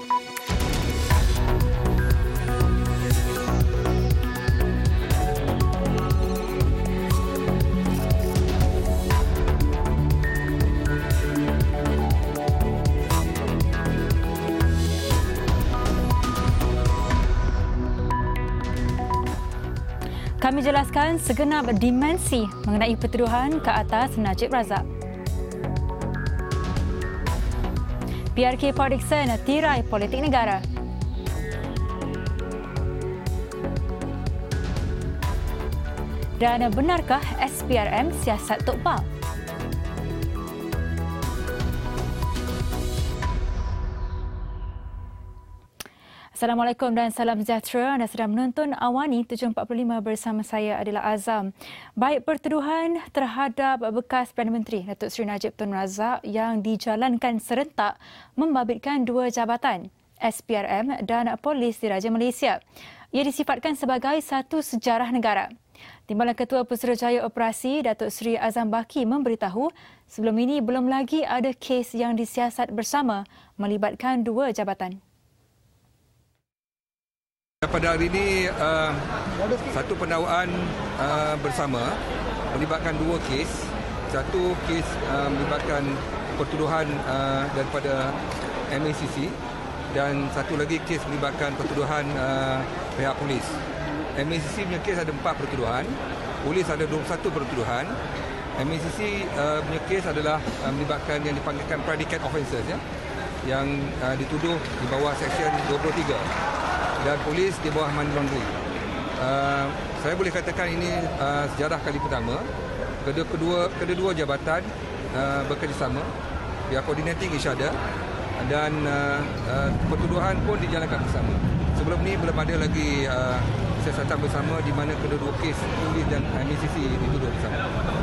Kami jelaskan segenap dimensi mengenai pertuduhan ke atas Najib Razak. PRK Port Dickson tirai politik negara. Dan benarkah SPRM siasat Tok Bau? Assalamualaikum dan salam sejahtera. Anda sedang menonton Awani 745 bersama saya Adila Azam. Baik pertuduhan terhadap bekas Perdana Menteri Datuk Seri Najib Tun Razak yang dijalankan serentak membabitkan dua jabatan, SPRM dan Polis Diraja Malaysia. Ia disifatkan sebagai satu sejarah negara. Timbalan Ketua Pusurujaya Operasi Datuk Seri Azam Baki memberitahu sebelum ini belum lagi ada kes yang disiasat bersama melibatkan dua jabatan. Pada hari ini, satu pendakwaan bersama melibatkan dua kes. Satu kes melibatkan pertuduhan daripada MACC dan satu lagi kes melibatkan pertuduhan pihak polis. MACC punya kes ada 4 pertuduhan, polis ada 21 pertuduhan. MACC punya kes adalah melibatkan yang dipanggilkan predicate offences, ya, yang dituduh di bawah Seksyen 23. Dan polis di bawah money laundering. Saya boleh katakan ini sejarah kali pertama. Kedua jabatan bekerjasama, we are coordinating each other, dan pertuduhan pun dijalankan bersama. Sebelum ni belum ada lagi siasatan bersama di mana kedua kes polis dan MACC dituduh bersama.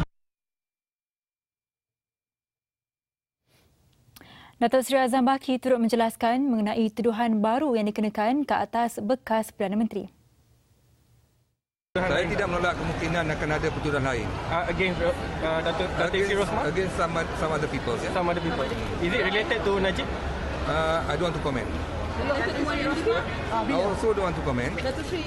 Datuk Seri Azam Baki turut menjelaskan mengenai tuduhan baru yang dikenakan ke atas bekas Perdana Menteri. Saya tidak menolak kemungkinan akan ada pertuduhan lain. Against Datuk Seri Rosman? Against some other people. Yeah. Some other people. Is it related to Najib? I don't want to comment. I also don't want to comment.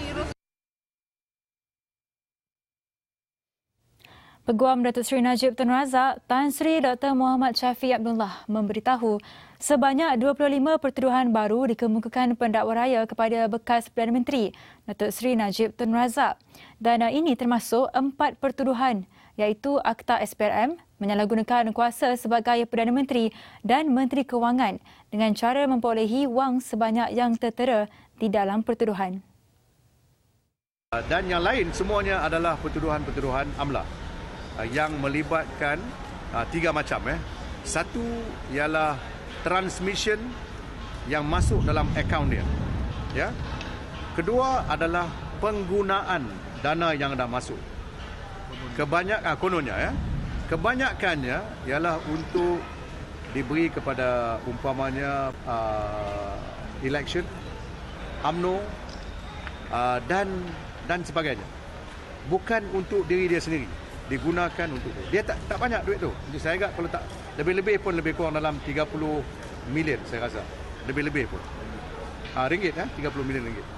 Peguam Datuk Seri Najib Tun Razak, Tan Sri Dr. Muhammad Syafiq Abdullah memberitahu sebanyak 25 pertuduhan baru dikemukakan pendakwa raya kepada bekas Perdana Menteri Datuk Seri Najib Tun Razak. Dan ini termasuk 4 pertuduhan iaitu Akta SPRM, menyalahgunakan kuasa sebagai Perdana Menteri dan Menteri Kewangan dengan cara memperolehi wang sebanyak yang tertera di dalam pertuduhan. Dan yang lain semuanya adalah pertuduhan-pertuduhan amla yang melibatkan 3 macam. Satu ialah transmission yang masuk dalam akaun dia. Ya. Kedua adalah penggunaan dana yang dah masuk. Kononnya, kebanyakannya ialah untuk diberi kepada umpamanya election, UMNO dan sebagainya. Bukan untuk diri dia sendiri. Digunakan untuk dia tak banyak duit tu. Jadi saya agak kalau tak lebih-lebih pun lebih kurang dalam 30 million saya rasa. Lebih-lebih pun. Ringgit 30 million ringgit.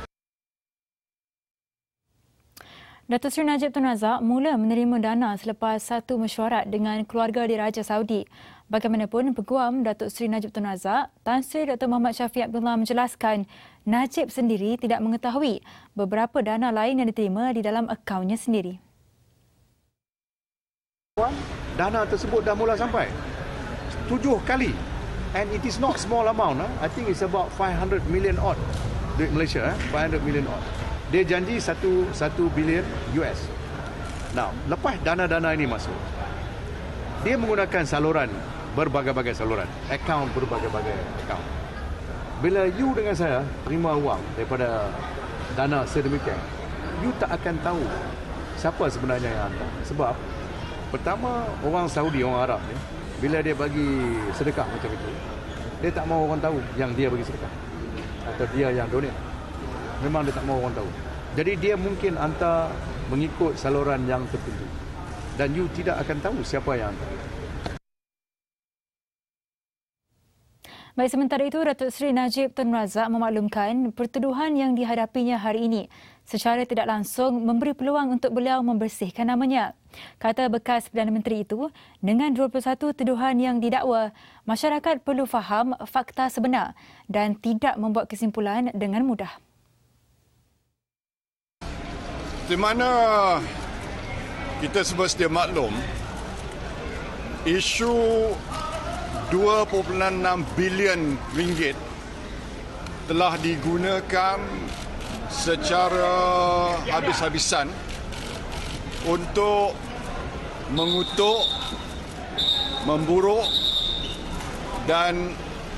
Datuk Seri Najib Tun Razak mula menerima dana selepas satu mesyuarat dengan keluarga diraja Saudi. Bagaimanapun, Peguam Datuk Seri Najib Tun Razak, Tan Sri Dr. Muhammad Syafiq Abdullah menjelaskan Najib sendiri tidak mengetahui beberapa dana lain yang diterima di dalam akaunnya sendiri. Dana tersebut dah mula sampai 7 kali, and it is not small amount. I think it's about 500 million odd duit Malaysia. 500 million odd. Dia janji 1 bilion US. Now, lepas dana-dana ini masuk, dia menggunakan saluran berbagai-bagai saluran, akaun berbagai-bagai akaun. Bila you dengan saya terima wang daripada dana sedemikian, you tak akan tahu siapa sebenarnya yang hantar. Sebab pertama, orang Saudi, orang Arab ni, bila dia bagi sedekah macam itu, dia tak mahu orang tahu yang dia bagi sedekah atau dia yang donate. Memang dia tak mahu orang tahu. Jadi dia mungkin hantar mengikut saluran yang tertentu dan you tidak akan tahu siapa yang hantar. Baik, sementara itu, Datuk Seri Najib Tun Razak memaklumkan pertuduhan yang dihadapinya hari ini secara tidak langsung memberi peluang untuk beliau membersihkan namanya. Kata bekas Perdana Menteri itu, dengan 21 tuduhan yang didakwa, masyarakat perlu faham fakta sebenar dan tidak membuat kesimpulan dengan mudah. Di mana kita semua sedia maklum, isu 2.6 bilion ringgit telah digunakan secara habis-habisan untuk mengutuk, memburuk dan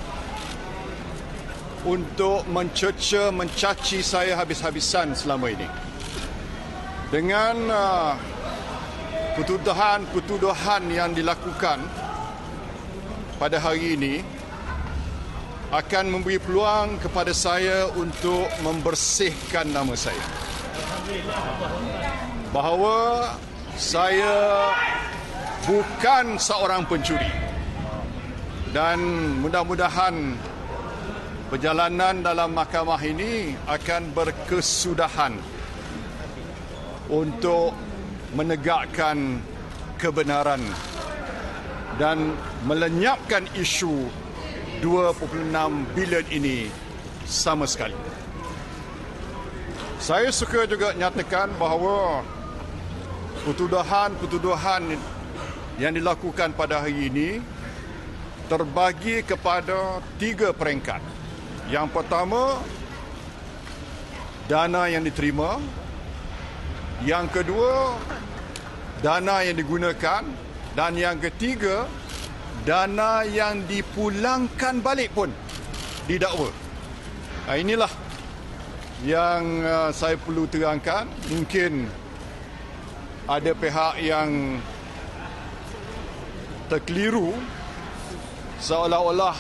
untuk mencerca, mencaci saya habis-habisan selama ini. Dengan tuduhan yang dilakukan pada hari ini akan memberi peluang kepada saya untuk membersihkan nama saya. Bahawa saya bukan seorang pencuri. Dan mudah-mudahan perjalanan dalam mahkamah ini akan berkesudahan untuk menegakkan kebenaran dan melenyapkan isu 2.6 bilion ini sama sekali. Saya suka juga nyatakan bahawa pertuduhan yang dilakukan pada hari ini terbagi kepada 3 peringkat. Yang pertama, dana yang diterima. Yang kedua, dana yang digunakan. Dan yang ketiga, dana yang dipulangkan balik pun didakwa. Inilah yang saya perlu terangkan. Mungkin ada pihak yang terkeliru seolah-olah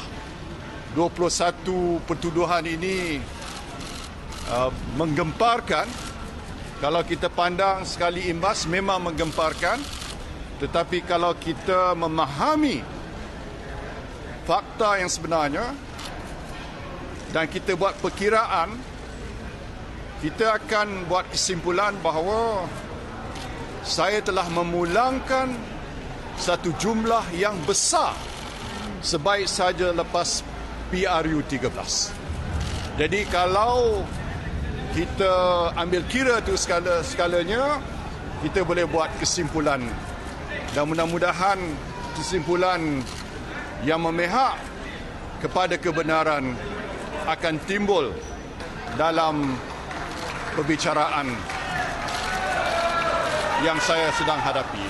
21 pertuduhan ini menggemparkan. Kalau kita pandang sekali imbas memang menggemparkan. Tetapi kalau kita memahami fakta yang sebenarnya dan kita buat perkiraan, kita akan buat kesimpulan bahawa saya telah memulangkan satu jumlah yang besar sebaik saja lepas PRU 13. Jadi kalau kita ambil kira tu skalanya, kita boleh buat kesimpulan. Dan mudah-mudahan kesimpulan yang memihak kepada kebenaran akan timbul dalam perbicaraan yang saya sedang hadapi.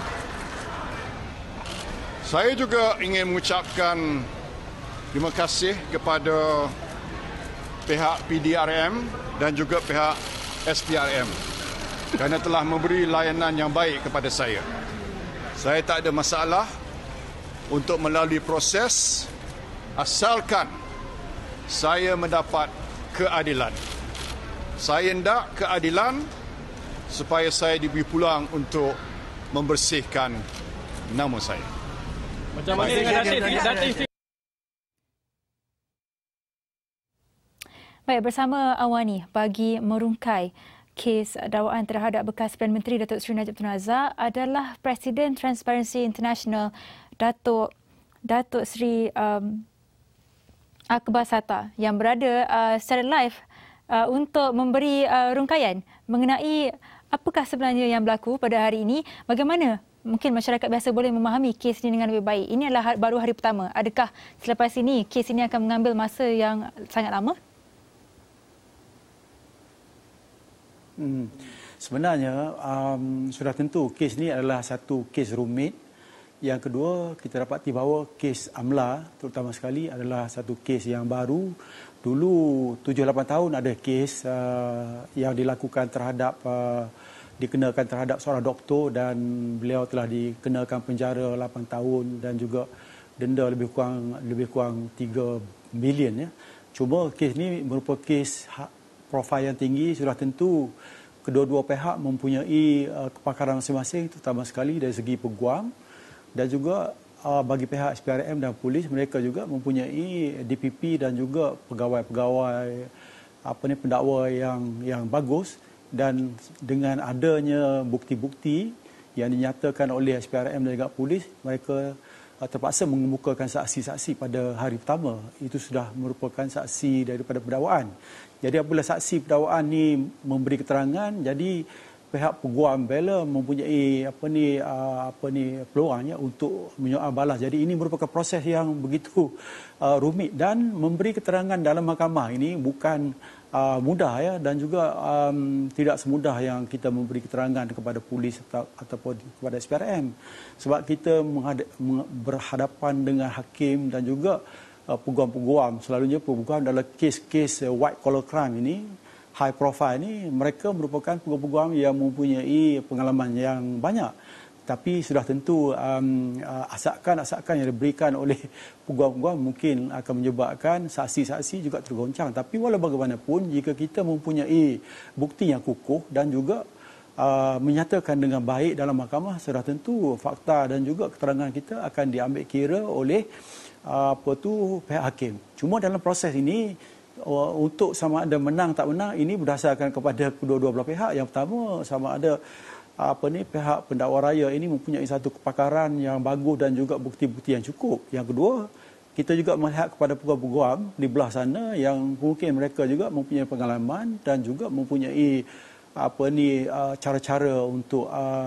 Saya juga ingin mengucapkan terima kasih kepada pihak PDRM dan juga pihak SPRM kerana telah memberi layanan yang baik kepada saya. Saya tak ada masalah untuk melalui proses asalkan saya mendapat keadilan. Saya hendak keadilan supaya saya diberi peluang untuk membersihkan nama saya. Macam mana dengan datin? Baik, bersama Awani bagi merungkai kes dakwaan terhadap bekas Perdana Menteri Datuk Seri Najib Tun Razak adalah Presiden Transparency International Datuk Seri Akbar Sata yang berada secara live untuk memberi rungkaian mengenai apakah sebenarnya yang berlaku pada hari ini, bagaimana mungkin masyarakat biasa boleh memahami kes ini dengan lebih baik. Ini adalah baru hari pertama. Adakah selepas ini kes ini akan mengambil masa yang sangat lama? Sebenarnya sudah tentu kes ini adalah satu kes rumit. Yang kedua, kita dapati bahawa kes AMLA terutama sekali adalah satu kes yang baru. Dulu 7-8 tahun ada kes yang dilakukan terhadap dikenakan terhadap seorang doktor dan beliau telah dikenakan penjara 8 tahun dan juga denda lebih kurang 3 bilion ya. Cuma kes ini merupakan kes profil yang tinggi. Sudah tentu kedua-dua pihak mempunyai kepakaran masing-masing, terutama sekali dari segi peguam dan juga bagi pihak SPRM dan polis, mereka juga mempunyai DPP dan juga pegawai-pegawai pendakwa yang bagus, dan dengan adanya bukti-bukti yang dinyatakan oleh SPRM dan juga polis, mereka terpaksa mengemukakan saksi-saksi pada hari pertama. Itu sudah merupakan saksi daripada pendakwaan. Jadi apabila saksi pendakwaan ni memberi keterangan, jadi pihak peguam bela mempunyai peluangnya untuk menyoal balas. Jadi ini merupakan proses yang begitu rumit, dan memberi keterangan dalam mahkamah ini bukan mudah ya, dan juga tidak semudah yang kita memberi keterangan kepada polis ataupun kepada SPRM, sebab kita berhadapan dengan hakim dan juga peguam-peguam. Selalunya peguam dalam kes-kes white collar crime ini, high profile ni, mereka merupakan peguam-peguam yang mempunyai pengalaman yang banyak. Tapi sudah tentu asakan-asakan yang diberikan oleh peguam-peguam mungkin akan menyebabkan saksi-saksi juga tergoncang. Tapi walau bagaimanapun, jika kita mempunyai bukti yang kukuh dan juga menyatakan dengan baik dalam mahkamah, sudah tentu fakta dan juga keterangan kita akan diambil kira oleh pihak hakim. Cuma dalam proses ini, untuk sama ada menang tak menang, ini berdasarkan kepada kedua-dua belah pihak. Yang pertama, sama ada pihak pendakwa raya ini mempunyai satu kepakaran yang bagus dan juga bukti-bukti yang cukup. Yang kedua, kita juga melihat kepada peguam-peguam di belah sana yang mungkin mereka juga mempunyai pengalaman dan juga mempunyai cara-cara untuk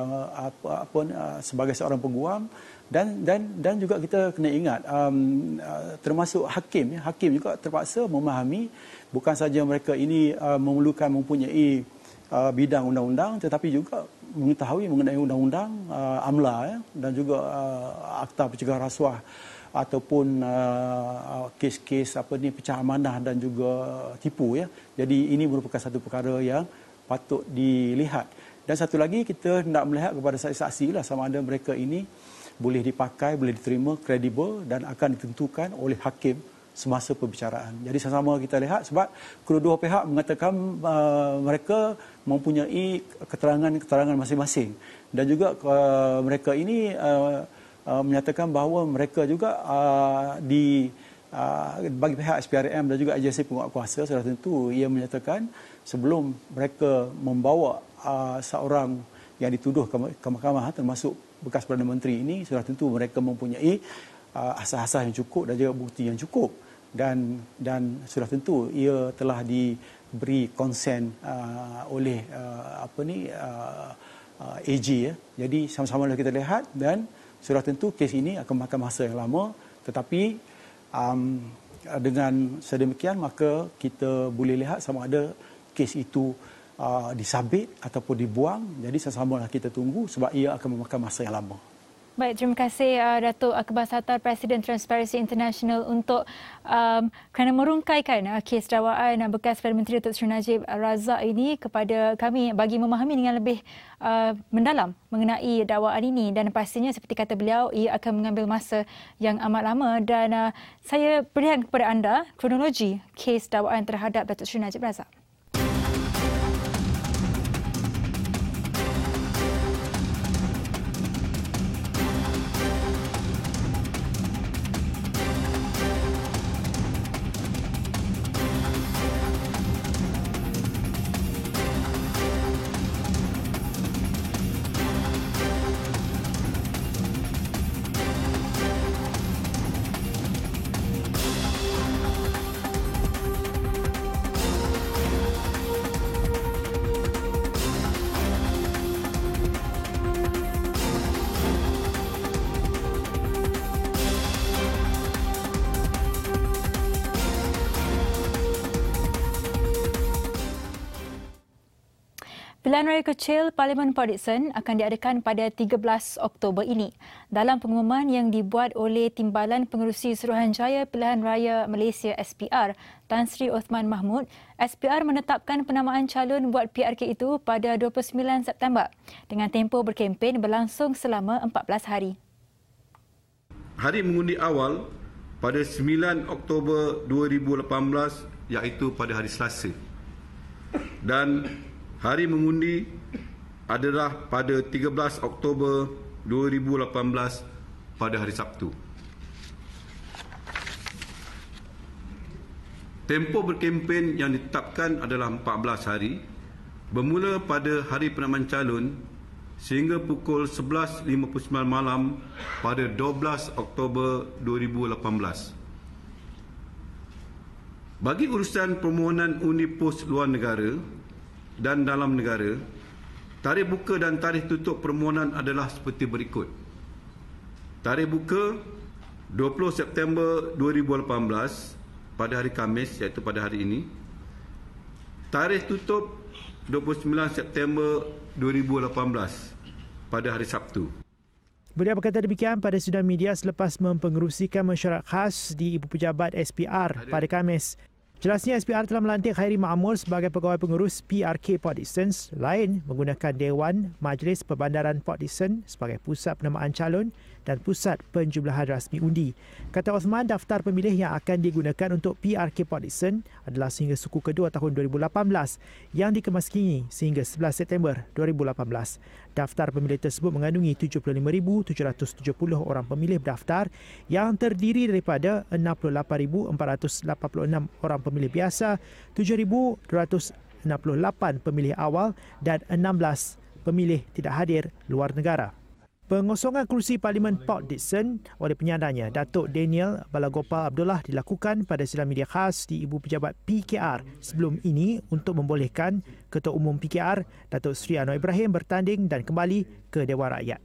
sebagai seorang peguam. Dan juga kita kena ingat, termasuk hakim juga terpaksa memahami bukan saja mereka ini memerlukan mempunyai bidang undang-undang, tetapi juga mengetahui mengenai undang-undang AMLA dan juga Akta Pencegahan Rasuah ataupun kes-kes pecah amanah dan juga tipu ya. Jadi ini merupakan satu perkara yang patut dilihat. Dan satu lagi, kita hendak melihat kepada saksi-saksi lah, sama ada mereka ini boleh dipakai, boleh diterima, kredibel dan akan ditentukan oleh hakim semasa perbicaraan. Jadi sama-sama kita lihat, sebab kedua-dua pihak mengatakan mereka mempunyai keterangan masing-masing, dan juga mereka ini menyatakan bahawa mereka juga bagi pihak SPRM dan juga agensi penguatkuasa, sudah tentu ia menyatakan sebelum mereka membawa seorang yang dituduh ke mahkamah, termasuk bekas Perdana Menteri ini, sudah tentu mereka mempunyai asas-asas yang cukup dan juga bukti yang cukup, dan sudah tentu ia telah diberi konsen oleh AG ya. Jadi sama-sama kita lihat, dan sudah tentu kes ini akan makan masa yang lama, tetapi dengan sedemikian maka kita boleh lihat sama ada kes itu disabit ataupun dibuang. Jadi sama-sama kita tunggu, sebab ia akan memakan masa yang lama. Baik, terima kasih Datuk Akbar Sattar, Presiden Transparency International, untuk kerana merungkaikan kes dakwaan bekas Perdana Menteri Datuk Seri Najib Razak ini kepada kami bagi memahami dengan lebih mendalam mengenai dakwaan ini, dan pastinya seperti kata beliau, ia akan mengambil masa yang amat lama, dan saya berikan kepada anda kronologi kes dakwaan terhadap Datuk Seri Najib Razak. Pilihan raya kecil Parlimen Port Dickson akan diadakan pada 13 Oktober ini. Dalam pengumuman yang dibuat oleh Timbalan Pengerusi Suruhanjaya Pilihan Raya Malaysia SPR, Tan Sri Othman Mahmud, SPR menetapkan penamaan calon buat PRK itu pada 29 September dengan tempoh berkempen berlangsung selama 14 hari. Hari mengundi awal pada 9 Oktober 2018, iaitu pada hari Selasa. Dan hari mengundi adalah pada 13 Oktober 2018 pada hari Sabtu. Tempoh berkempen yang ditetapkan adalah 14 hari, bermula pada hari penanaman calon sehingga pukul 11.59 malam pada 12 Oktober 2018. Bagi urusan permohonan undi pos luar negara dan dalam negara, tarikh buka dan tarikh tutup permohonan adalah seperti berikut. Tarikh buka 20 September 2018 pada hari Khamis, iaitu pada hari ini. Tarikh tutup 29 September 2018 pada hari Sabtu. Beliau berkata demikian pada sidang media selepas mempengerusikan mesyuarat khas di Ibu Pejabat SPR pada Khamis. Jelasnya SPR telah melantik Khairi Ma'amur sebagai pegawai pengurus PRK Port Dickson, lain menggunakan Dewan Majlis Perbandaran Port Dickson sebagai pusat penamaan calon dan pusat penjumlahan rasmi undi. Kata Osman, daftar pemilih yang akan digunakan untuk PRK Port Dickson adalah sehingga suku kedua tahun 2018 yang dikemaskini sehingga 11 September 2018. Daftar pemilih tersebut mengandungi 75,770 orang pemilih berdaftar yang terdiri daripada 68,486 orang pemilih biasa, 7,268 pemilih awal dan 16 pemilih tidak hadir luar negara. Pengosongan kerusi Parlimen Port Dickson oleh penyandangnya, Datuk Daniel Balagopal Abdullah, dilakukan pada sidang media khas di Ibu Pejabat PKR sebelum ini untuk membolehkan Ketua Umum PKR, Datuk Seri Anwar Ibrahim, bertanding dan kembali ke Dewan Rakyat.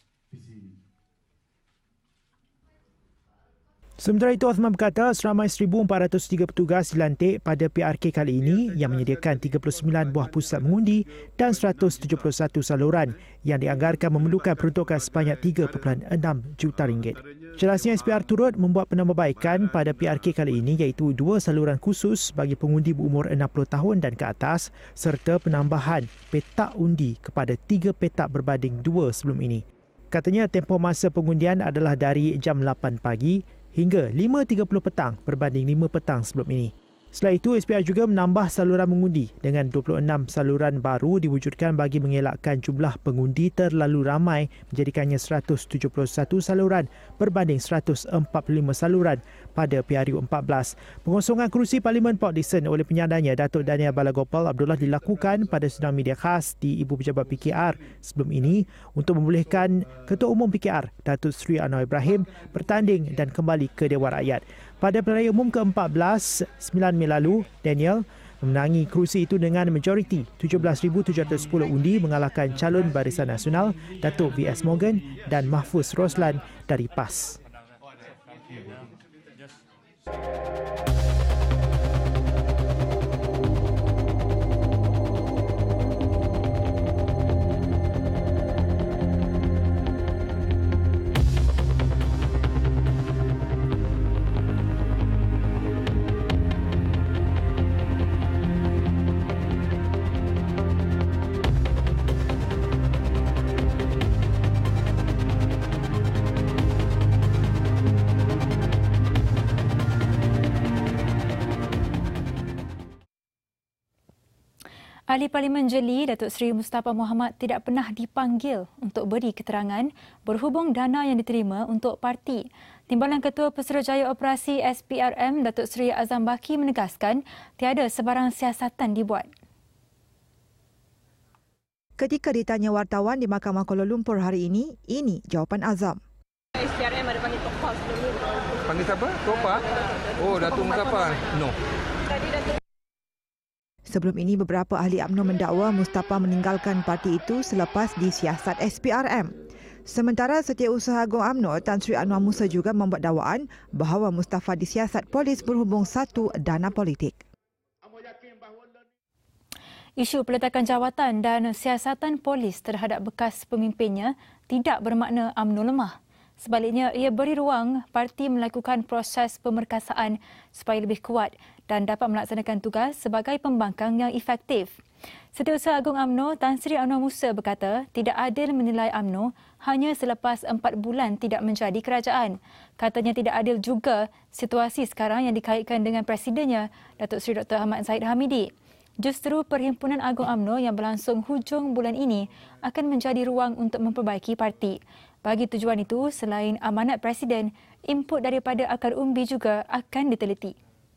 Sementara itu, Osman berkata seramai 1,403 petugas dilantik pada PRK kali ini yang menyediakan 39 buah pusat mengundi dan 171 saluran yang dianggarkan memerlukan peruntukan sebanyak 3.6 juta ringgit. Jelasnya SPR turut membuat penambahbaikan pada PRK kali ini iaitu 2 saluran khusus bagi pengundi berumur 60 tahun dan ke atas serta penambahan petak undi kepada 3 petak berbanding 2 sebelum ini. Katanya tempoh masa pengundian adalah dari jam 8 pagi hingga 5.30 petang berbanding 5 petang sebelum ini. Selain itu, SPR juga menambah saluran mengundi dengan 26 saluran baru diwujudkan bagi mengelakkan jumlah pengundi terlalu ramai menjadikannya 171 saluran berbanding 145 saluran pada PRU 14. Pengosongan kerusi Parlimen Port Dickson oleh penyandangnya, Datuk Daniel Balagopal Abdullah, dilakukan pada sidang media khas di Ibu Pejabat PKR sebelum ini untuk membolehkan Ketua Umum PKR, Datuk Seri Anwar Ibrahim, bertanding dan kembali ke Dewan Rakyat. Pada pilihan raya umum ke-14, 9 Mei lalu, Daniel memenangi kerusi itu dengan majoriti 17,710 undi mengalahkan calon Barisan Nasional, Datuk V.S. Morgan dan Mahfuz Roslan dari PAS. Ahli Parlimen Jeli, Datuk Seri Mustafa Mohamad, tidak pernah dipanggil untuk beri keterangan berhubung dana yang diterima untuk parti. Timbalan Ketua Pesuruhjaya Operasi SPRM, Datuk Seri Azam Baki, menegaskan tiada sebarang siasatan dibuat. Ketika ditanya wartawan di Mahkamah Kuala Lumpur hari ini jawapan Azam. SPRM ada panggil Topa sebelum ni. Panggil siapa? Topa? Oh, Datuk Mustafa? No. Sebelum ini, beberapa ahli UMNO mendakwa Mustafa meninggalkan parti itu selepas disiasat SPRM. Sementara Setiausaha Agung UMNO, Tan Sri Anwar Musa, juga membuat dakwaan bahawa Mustafa disiasat polis berhubung satu dana politik. Isu peletakan jawatan dan siasatan polis terhadap bekas pemimpinnya tidak bermakna UMNO lemah. Sebaliknya, ia beri ruang parti melakukan proses pemerkasaan supaya lebih kuat dan dapat melaksanakan tugas sebagai pembangkang yang efektif. Setiausaha Agung UMNO, Tan Sri Anwar Musa, berkata tidak adil menilai UMNO hanya selepas 4 bulan tidak menjadi kerajaan. Katanya tidak adil juga situasi sekarang yang dikaitkan dengan presidennya, Datuk Seri Dr. Ahmad Zahid Hamidi. Justru Perhimpunan Agung UMNO yang berlangsung hujung bulan ini akan menjadi ruang untuk memperbaiki parti. Bagi tujuan itu, selain amanat Presiden, input daripada akar umbi juga akan diteliti.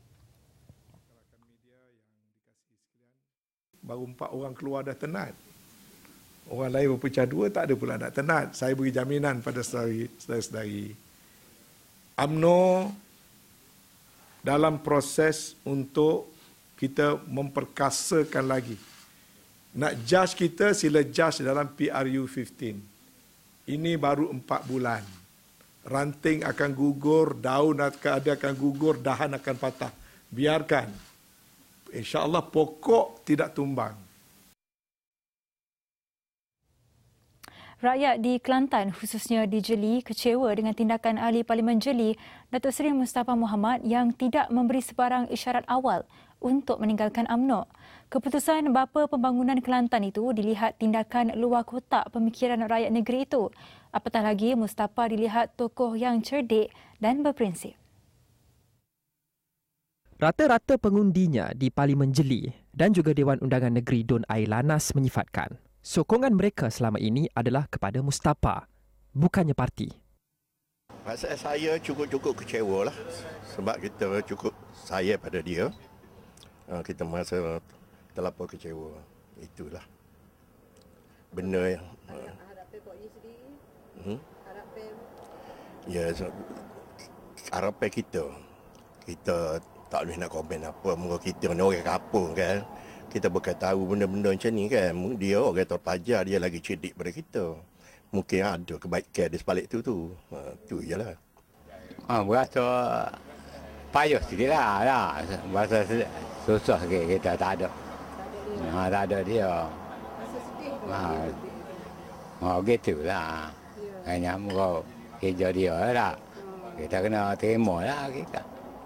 Baru 4 orang keluar dah tenat. Orang lain berpecah dua, tak ada pula nak tenat. Saya beri jaminan pada saudara-saudari. UMNO dalam proses untuk kita memperkasakan lagi. Nak judge kita, sila judge dalam PRU 15. Ini baru 4 bulan. Ranting akan gugur, daun akan gugur, dahan akan patah. Biarkan. InsyaAllah pokok tidak tumbang. Rakyat di Kelantan, khususnya di Jeli, kecewa dengan tindakan Ahli Parlimen Jeli, Datuk Seri Mustapa Mohamad yang tidak memberi sebarang isyarat awal untuk meninggalkan UMNO. Keputusan bapa pembangunan Kelantan itu dilihat tindakan luar kotak pemikiran rakyat negeri itu. Apatah lagi, Mustapa dilihat tokoh yang cerdik dan berprinsip. Rata-rata pengundinya di Parlimen Jeli dan juga Dewan Undangan Negeri Don Air Lanas menyifatkan sokongan mereka selama ini adalah kepada Mustapa, bukannya parti. Maksud saya cukup kecewa lah sebab kita cukup sayang pada dia. Kita merasa terlampau kecewa. Itulah benda yang harapan Pak Yusri. Ya, harapan kita tak boleh nak komen apa. Mungkin kita ni orang kampung kan. Kita bukan tahu benda-benda macam ni kan. Dia orang terpelajar, dia lagi cerdik daripada kita. Mungkin ada kebaikan di sebalik tu. Tu je lah. Berasa payah sikit lah. Berasa susah sikit kita tak ada. Tak ada dia. Gitu lah. Hanya muka kerja dia lah. Kita kena terima lah kita.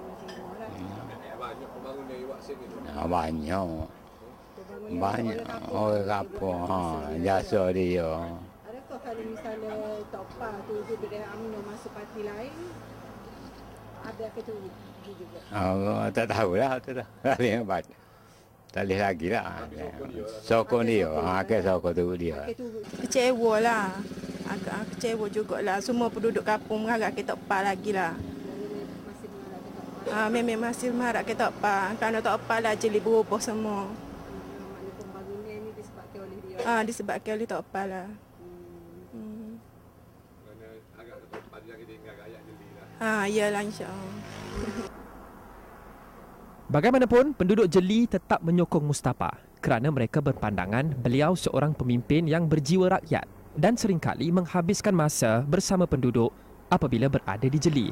Banyak orang kampung jasa dia. Adakah kalau misalnya Tok Pa tu duduk dengan UMNO masuk parti lain, ada ke tu juga? Tak tahulah tu dah. Tak boleh lagi lah. Sokong dia. Sokong tu dia. Kecewa lah. Agak kecewa jugalah. Semua penduduk kampung mengharap ke Tok Pa lagi lah. Memang masih mengharap ke Tok Pa. Kerana Tok Pa lah Jeli berubah semua. Disebabkan oleh Tok Pa lah. Iyalah insya-Allah. Bagaimanapun, penduduk Jeli tetap menyokong Mustapa kerana mereka berpandangan beliau seorang pemimpin yang berjiwa rakyat dan seringkali menghabiskan masa bersama penduduk apabila berada di Jeli.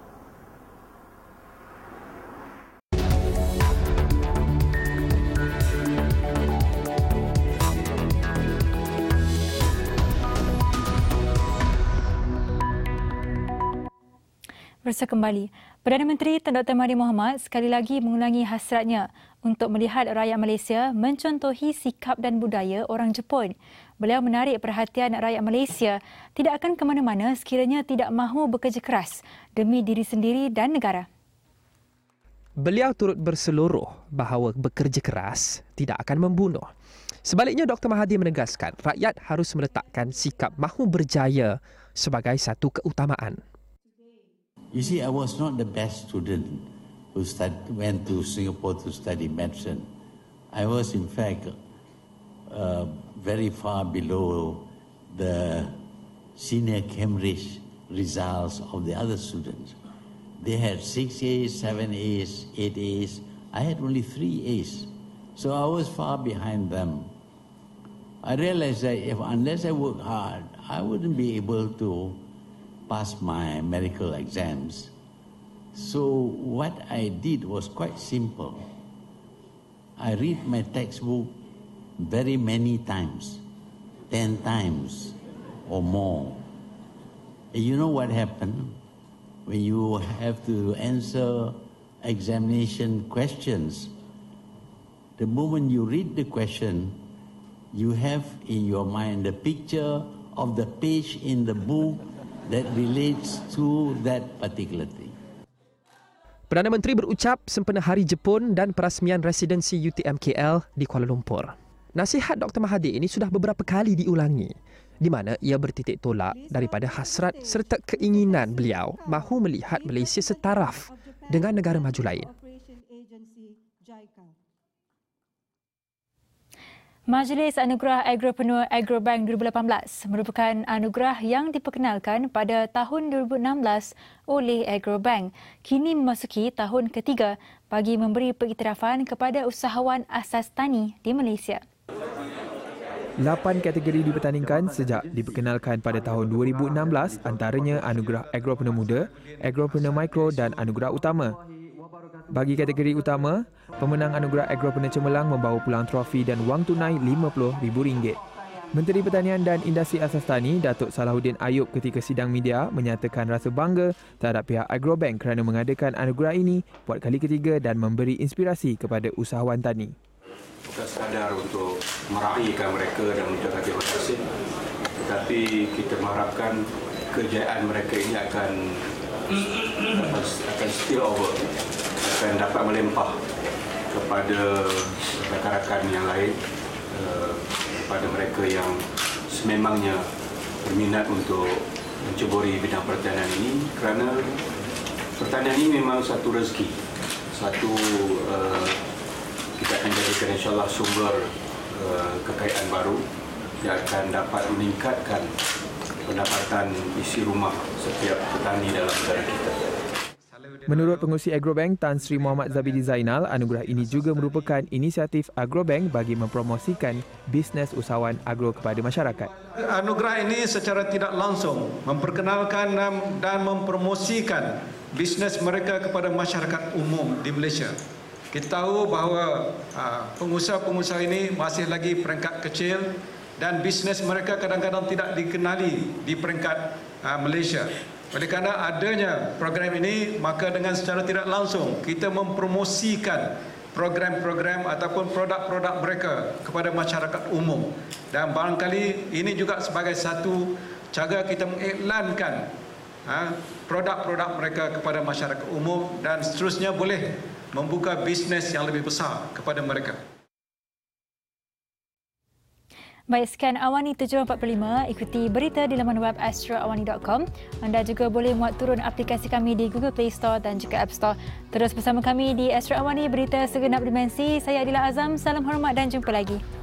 Bersa kembali, Perdana Menteri Tun Dr. Mahathir Mohamad sekali lagi mengulangi hasratnya untuk melihat rakyat Malaysia mencontohi sikap dan budaya orang Jepun. Beliau menarik perhatian rakyat Malaysia tidak akan ke mana-mana sekiranya tidak mahu bekerja keras demi diri sendiri dan negara. Beliau turut berseluruh bahawa bekerja keras tidak akan membunuh. Sebaliknya, Dr. Mahathir menegaskan rakyat harus meletakkan sikap mahu berjaya sebagai satu keutamaan. You see, I was not the best student who went to Singapore to study medicine. I was, in fact, very far below the senior Cambridge results of the other students. They had 6 A's, 7 A's, 8 A's. I had only 3 A's. So I was far behind them. I realized that unless I work hard, I wouldn't be able to pass my medical exams. So what I did was quite simple. I read my textbook very many times, 10 times or more. And you know what happened? When you have to answer examination questions, the moment you read the question, you have in your mind the picture of the page in the book that relates to that particular thing. Perdana Menteri berucap sempena Hari Jepun dan perasmian residensi UTM KL di Kuala Lumpur. Nasihat Dr. Mahathir ini sudah beberapa kali diulangi di mana ia bertitik tolak daripada hasrat serta keinginan beliau mahu melihat Malaysia setaraf dengan negara maju lain. Majlis Anugerah Agropreneur Agrobank 2018 merupakan anugerah yang diperkenalkan pada tahun 2016 oleh Agrobank. Kini memasuki tahun ketiga bagi memberi pengiktirafan kepada usahawan asas tani di Malaysia. 8 kategori dipertandingkan sejak diperkenalkan pada tahun 2016, antaranya Anugerah Agropreneur Muda, Agropreneur Mikro dan Anugerah Utama. Bagi kategori utama, pemenang Anugerah Agropreneur Cemerlang membawa pulang trofi dan wang tunai RM50,000. Menteri Pertanian dan Industri Asas Tani, Datuk Salahuddin Ayub ketika sidang media menyatakan rasa bangga terhadap pihak Agrobank kerana mengadakan anugerah ini buat kali ketiga dan memberi inspirasi kepada usahawan tani. Bukan sekadar untuk meraihkan mereka dan mengucapkan terima kasih, tetapi kita mengharapkan kejayaan mereka ini akan spill over, akan dapat melempah kepada rakan-rakan yang lain, kepada mereka yang sememangnya berminat untuk menceburi bidang pertanian ini, kerana pertanian ini memang satu rezeki, satu kita akan jadikan insyaAllah sumber kekayaan baru yang akan dapat meningkatkan pendapatan isi rumah setiap petani dalam negara kita. Menurut Pengerusi Agrobank Tan Sri Muhammad Zabidi Zainal, anugerah ini juga merupakan inisiatif Agrobank bagi mempromosikan bisnes usahawan agro kepada masyarakat. Anugerah ini secara tidak langsung memperkenalkan dan mempromosikan bisnes mereka kepada masyarakat umum di Malaysia. Kita tahu bahawa pengusaha-pengusaha ini masih lagi peringkat kecil dan bisnes mereka kadang-kadang tidak dikenali di peringkat Malaysia. Oleh kerana adanya program ini, maka dengan secara tidak langsung kita mempromosikan program-program ataupun produk-produk mereka kepada masyarakat umum. Dan barangkali ini juga sebagai satu cara kita mengiklankan produk-produk mereka kepada masyarakat umum dan seterusnya boleh membuka bisnes yang lebih besar kepada mereka. Baik, sekian Awani 745. Ikuti berita di laman web astroawani.com. Anda juga boleh muat turun aplikasi kami di Google Play Store dan juga App Store. Terus bersama kami di Astro Awani, berita segenap dimensi. Saya Adila Azam. Salam hormat dan jumpa lagi.